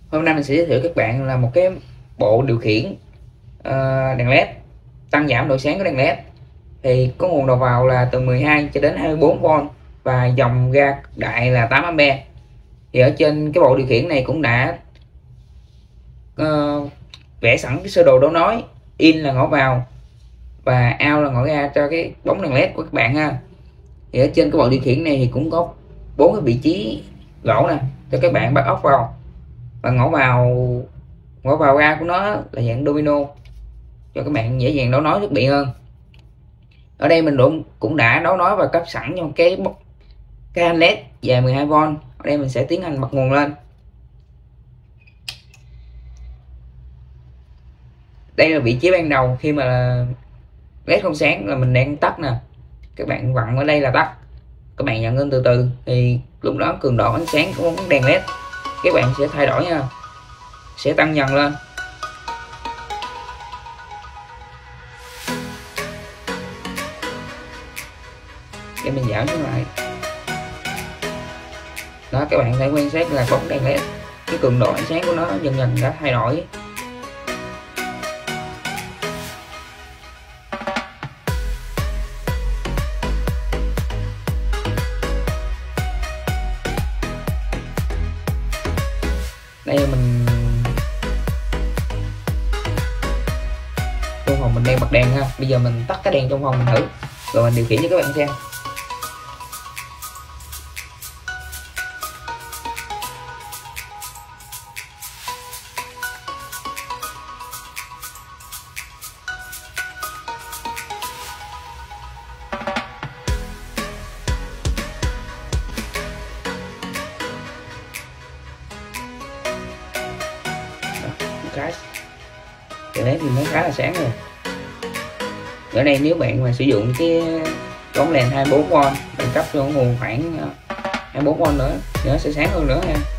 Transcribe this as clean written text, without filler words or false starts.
Hôm nay mình sẽ giới thiệu các bạn là một cái bộ điều khiển đèn led tăng giảm độ sáng của đèn led. Thì có nguồn đầu vào là từ 12 cho đến 24V và dòng ra đại là 8A. Thì ở trên cái bộ điều khiển này cũng đã vẽ sẵn cái sơ đồ đấu nối, in là ngõ vào và out là ngõ ra cho cái bóng đèn led của các bạn ha. Thì ở trên cái bộ điều khiển này thì cũng có 4 cái vị trí lỗ nè cho các bạn bắt ốc vào, và ngõ vào ra của nó là dạng domino cho các bạn dễ dàng đấu nối thiết bị hơn. Ở đây mình cũng đã đấu nối và cấp sẵn trong cái can led dài 12V. Ở đây mình sẽ tiến hành bật nguồn lên. Đây là vị trí ban đầu khi mà led không sáng là mình đang tắt nè. Các bạn vặn ở đây là tắt, các bạn nhận lên từ từ thì lúc đó cường độ ánh sáng của bóng đèn led các bạn sẽ thay đổi nha, sẽ tăng dần lên. Để mình giảm xuống lại đó, các bạn thể quan sát là bóng đèn led cái cường độ ánh sáng của nó dần dần đã thay đổi. Đây là mình trong phòng mình đang bật đèn ha. Bây giờ mình tắt cái đèn trong phòng mình thử rồi mình điều khiển cho các bạn xem. Cái đèn led thì nó khá là sáng rồi. Ở đây nếu bạn mà sử dụng cái bóng đèn 24V, bạn cấp cho nguồn khoảng 24V nữa thì nó sẽ sáng hơn nữa ha.